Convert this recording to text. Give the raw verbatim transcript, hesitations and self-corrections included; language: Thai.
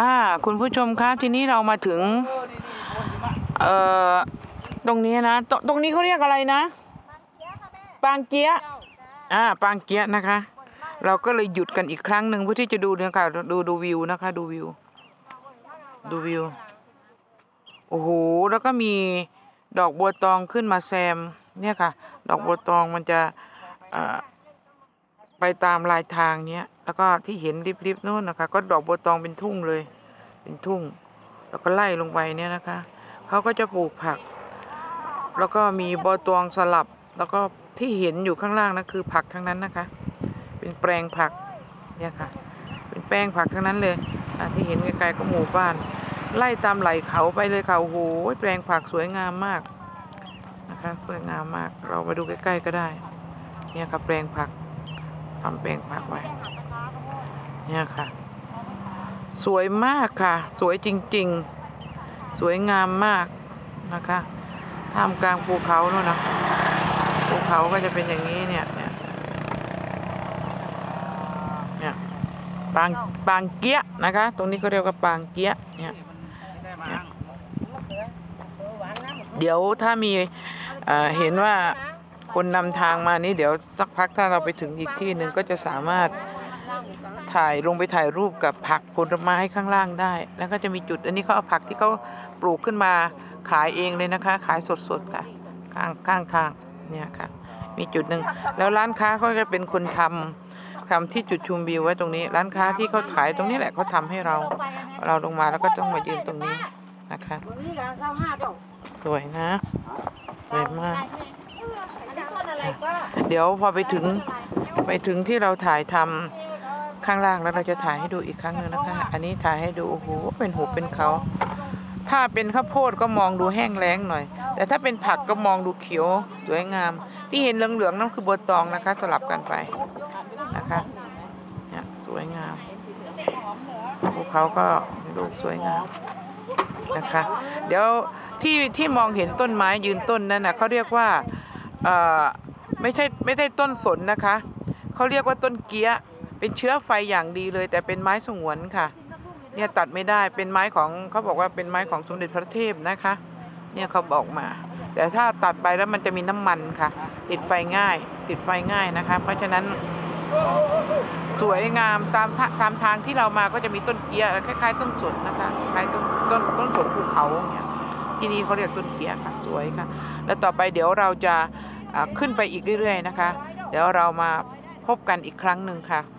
อ่าคุณผู้ชมคะทีนี้เรามาถึงเอ่อตรงนี้นะตตรงนี้เขาเรียกอะไรนะปางเกี๊ยะอ่าปางเกี๊ยะนะคะ เราก็เลยหยุดกันอีกครั้งหนึ่งเพื่อที่จะดูเนี่ยค่ะดูดูวิวนะคะดูวิวดูวิวโอ้โหแล้วก็มีดอกบัวตองขึ้นมาแซมเนี่ยค่ะดอกบัวตองมันจะเอ่อไปตามลายทางเนี้ยแล้วก็ที่เห็นริบๆโน่นนะคะก็ดอกบัวตองเป็นทุ่งเลยเป็นทุ่งแล้วก็ไล่ลงไปเนี่ยนะคะเขาก็จะปลูกผักแล้วก็มีบัวตองสลับแล้วก็ที่เห็นอยู่ข้างล่างนะคือผักทั้งนั้นนะคะเป็นแปลงผักเนี่ยค่ะเป็นแปลงผักทั้งนั้นเลยที่เห็นไกลๆก็หมู่บ้านไล่ตามไหลเขาไปเลยค่ะโอ้โหแปลงผักสวยงามมากนะคะสวยงามมากเรามาดูใกล้ๆก็ได้เนี่ยค่ะแปลงผักทำแปลงผักไว้เนี่ยค่ะสวยมากค่ะสวยจริงๆสวยงามมากนะคะท่ามกลางภูเขาโน่นนะภูเขาก็จะเป็นอย่างนี้เนี่ยเนี่ยเนี่ยปางปางเกี้ยนะคะตรงนี้ก็เรียกว่าปางเกี้ยเนี่ยเดี๋ยวถ้ามีเอ่อเห็นว่าคนนำทางมานี้เดี๋ยวสักพักถ้าเราไปถึงอีกที่หนึ่งก็จะสามารถถ่ายลงไปถ่ายรูปกับผักผลไม้ข้างล่างได้แล้วก็จะมีจุดอันนี้เขาเอาผักที่เขาปลูกขึ้นมาขายเองเลยนะคะขายสดๆค่ะข้างข้างทางเนี่ยค่ะมีจุดหนึ่งแล้วร้านค้าเขาจะเป็นคนทำทำที่จุดชมวิวไว้ตรงนี้ร้านค้าที่เขาขายตรงนี้แหละเขาทำให้เราเราลงมาแล้วก็ต้องมายืนตรงนี้นะคะสวยนะสวยมากเดี๋ยวพอไปถึงไปถึงที่เราถ่ายทำข้างล่างแล้วเราจะถ่ายให้ดูอีกครั้งหนึ่งนะคะอันนี้ถ่ายให้ดูโอ้โหเป็นหุบเป็นเขาถ้าเป็นข้าวโพดก็มองดูแห้งแล้งหน่อยแต่ถ้าเป็นผักก็มองดูเขียวสวยงามที่เห็นเหลืองๆนั่นคือบัวตองนะคะสลับกันไปนะคะเนี่ยสวยงามภูเขาก็ดูสวยงามนะคะเดี๋ยวที่ที่มองเห็นต้นไม้ยืนต้นนั่นนะเขาเรียกว่าเอ่อไม่ใช่ไม่ใช่ต้นสนนะคะเขาเรียกว่าต้นเกี้ยเป็นเชื้อไฟอย่างดีเลยแต่เป็นไม้สงวนค่ะเนี่ยตัดไม่ได้เป็นไม้ของเขาบอกว่าเป็นไม้ของสมเด็จพระเทพนะคะเนี่ยเขาบอกมาแต่ถ้าตัดไปแล้วมันจะมีน้ำมันค่ะติดไฟง่ายติดไฟง่ายนะคะเพราะฉะนั้นสวยงามตามตามทางที่เรามาก็จะมีต้นเกี้ยคล้ายๆต้นสนนะคะคล้ายต้นต้นต้นสนภูเขาเนี่ยที่นี่เขาเรียกต้นเกี้ยค่ะสวยค่ะแล้วต่อไปเดี๋ยวเราจะขึ้นไปอีกเรื่อยๆนะคะเดี๋ยวเรามาพบกันอีกครั้งหนึ่งค่ะ